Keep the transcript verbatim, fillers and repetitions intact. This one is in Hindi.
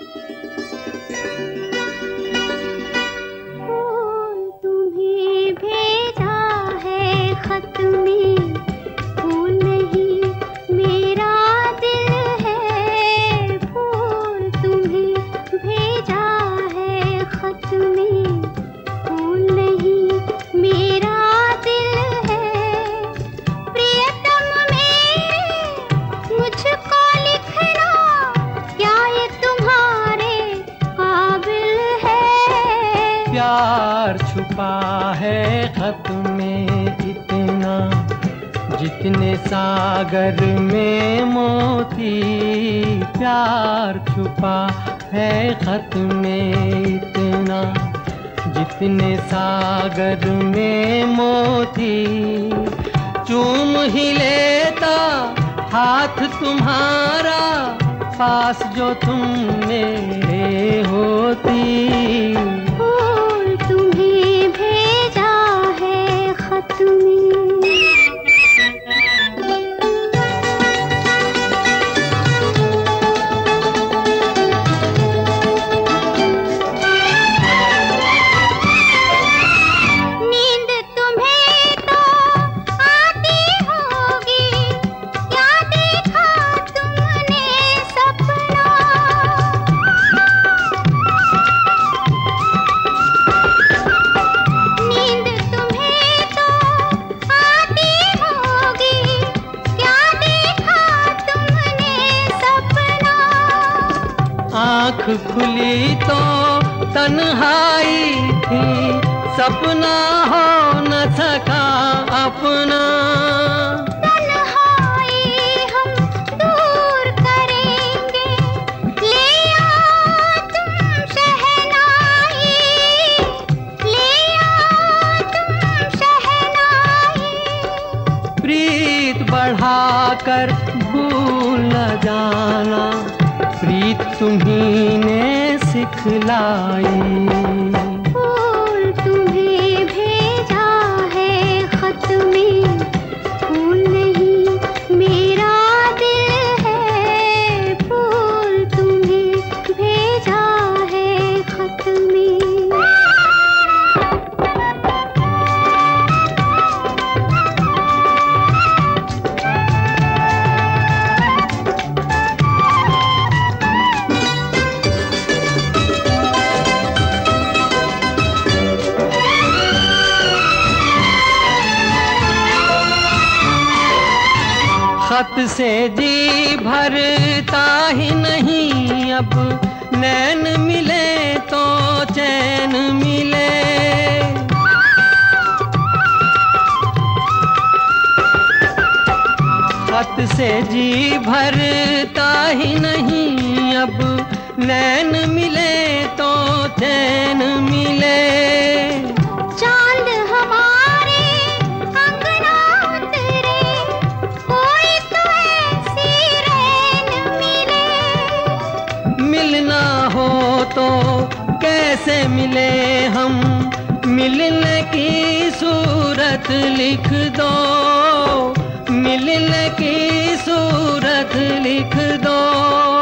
प्यार छुपा है खत में इतना, जितने सागर में मोती। प्यार छुपा है खत में इतना, जितने सागर में मोती। चूम ही लेता हाथ तुम्हारा, पास जो तुम मेरे होती। आँख खुली तो तन्हाई थी, सपना हो न सका अपना। तन्हाई हम दूर करेंगे, ले आओ तुम शहनाई, ले आओ तुम शहनाई। प्रीत बढ़ाकर भूल न जाना, प्रीत तुम्ही ने सिखलाई। फूल तुम्हें भेजा है खत में, फूल नहीं मेरा दिल है। फूल तुम्हें भेजा है खत में। खत से जी भरता ही नहीं, अब नैन मिले तो चैन मिले। खत से जी भरता ही नहीं, अब नैन मिले तो चैन मिले। चांद हमारे अंगना उतरे, कोई तो ऐसी रैन मिले। मिलना हो तो कैसे मिले हम, मिलने की सूरत लिख दो। मिलने की सूरत लिख दो।